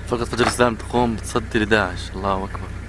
فرقة فجر الإسلام تقوم بتصدي لداعش. الله أكبر.